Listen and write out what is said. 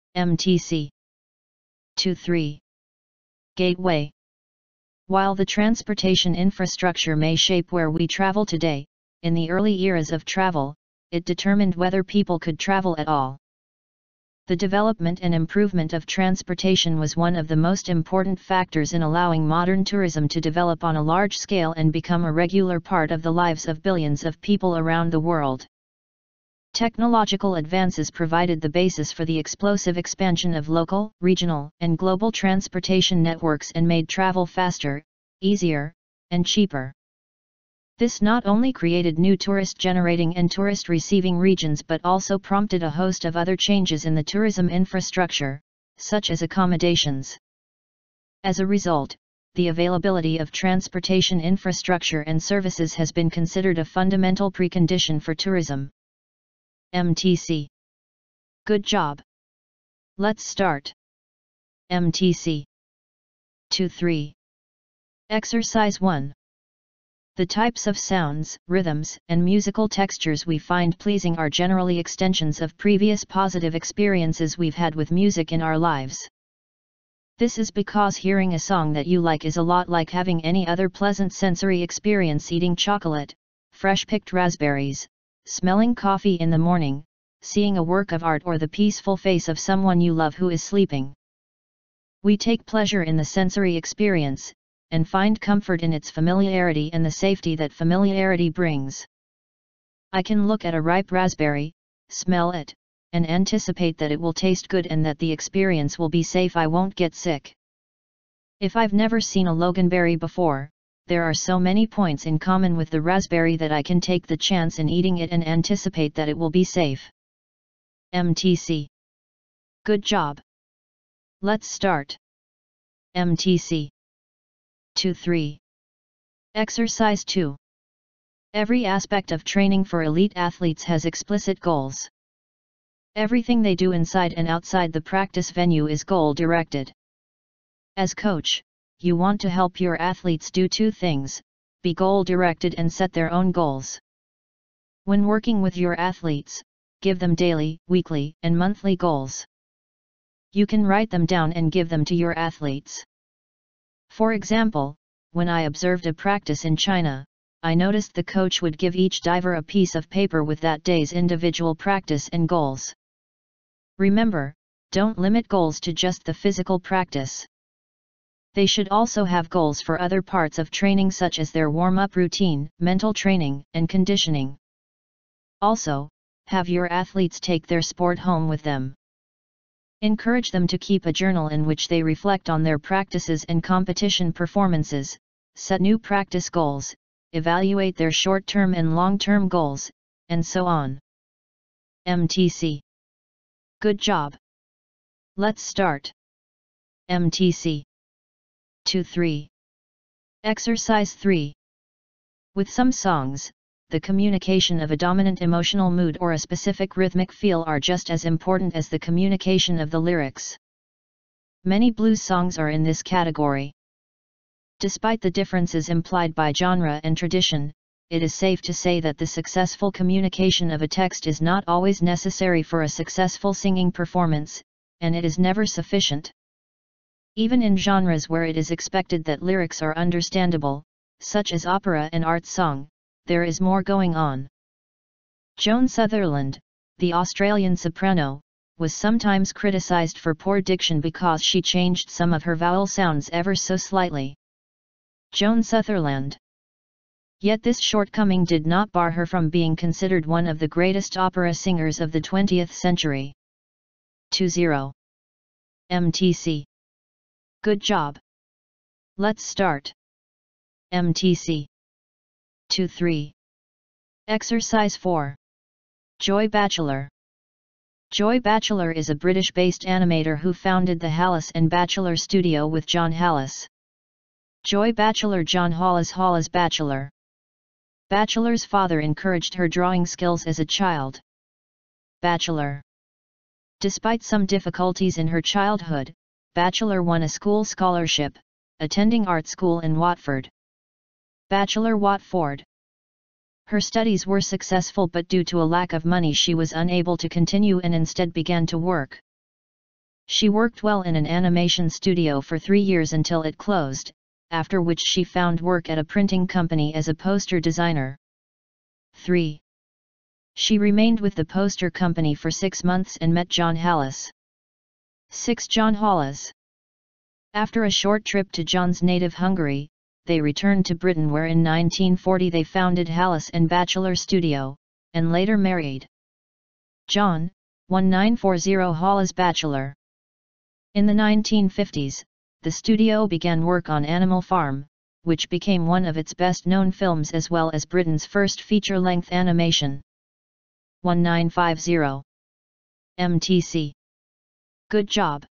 MTC 2-3 Gateway. While the transportation infrastructure may shape where we travel today, in the early eras of travel, it determined whether people could travel at all. The development and improvement of transportation was one of the most important factors in allowing modern tourism to develop on a large scale and become a regular part of the lives of billions of people around the world. Technological advances provided the basis for the explosive expansion of local, regional, and global transportation networks and made travel faster, easier, and cheaper. This not only created new tourist-generating and tourist-receiving regions but also prompted a host of other changes in the tourism infrastructure, such as accommodations. As a result, the availability of transportation infrastructure and services has been considered a fundamental precondition for tourism. MTC. Good job. Let's start. MTC 2-3 Exercise 1. The types of sounds, rhythms, and musical textures we find pleasing are generally extensions of previous positive experiences we've had with music in our lives. This is because hearing a song that you like is a lot like having any other pleasant sensory experience: eating chocolate, fresh-picked raspberries, smelling coffee in the morning, seeing a work of art, or the peaceful face of someone you love who is sleeping. We take pleasure in the sensory experience, and find comfort in its familiarity and the safety that familiarity brings. I can look at a ripe raspberry, smell it, and anticipate that it will taste good and that the experience will be safe. I won't get sick. If I've never seen a loganberry before, there are so many points in common with the raspberry that I can take the chance in eating it and anticipate that it will be safe. MTC. Good job. Let's start. MTC 2-3 Exercise 2. Every aspect of training for elite athletes has explicit goals. Everything they do inside and outside the practice venue is goal-directed. As coach, you want to help your athletes do two things: be goal-directed and set their own goals. When working with your athletes, give them daily, weekly, and monthly goals. You can write them down and give them to your athletes. For example, when I observed a practice in China, I noticed the coach would give each diver a piece of paper with that day's individual practice and goals. Remember, don't limit goals to just the physical practice. They should also have goals for other parts of training, such as their warm-up routine, mental training, and conditioning. Also, have your athletes take their sport home with them. Encourage them to keep a journal in which they reflect on their practices and competition performances, set new practice goals, evaluate their short-term and long-term goals, and so on. MTC. Good job. Let's start. MTC 2-3 Exercise 3. With some songs, the communication of a dominant emotional mood or a specific rhythmic feel are just as important as the communication of the lyrics. Many blues songs are in this category. Despite the differences implied by genre and tradition, it is safe to say that the successful communication of a text is not always necessary for a successful singing performance, and it is never sufficient. Even in genres where it is expected that lyrics are understandable, such as opera and art song, there is more going on. Joan Sutherland, the Australian soprano, was sometimes criticized for poor diction because she changed some of her vowel sounds ever so slightly. Joan Sutherland. Yet this shortcoming did not bar her from being considered one of the greatest opera singers of the 20th century. 2-0 MTC. Good job. Let's start. MTC 2-3 Exercise 4. Joy Batchelor. Joy Batchelor is a British-based animator who founded the Hallis and Batchelor studio with John Hallis. Joy Batchelor. John Hollis Batchelor. Batchelor's father encouraged her drawing skills as a child. Batchelor. Despite some difficulties in her childhood, Batchelor won a school scholarship, attending art school in Watford. Batchelor Watford. Her studies were successful, but due to a lack of money she was unable to continue and instead began to work. She worked well in an animation studio for 3 years until it closed, after which she found work at a printing company as a poster designer. 3. She remained with the poster company for 6 months and met John Hallas. 6. John Hallas. After a short trip to John's native Hungary, they returned to Britain where in 1940 they founded Hallas and Batchelor Studio, and later married. John, 1940 Hallas Batchelor. In the 1950s, the studio began work on Animal Farm, which became one of its best-known films as well as Britain's first feature-length animation. 1950. MTC. Good job.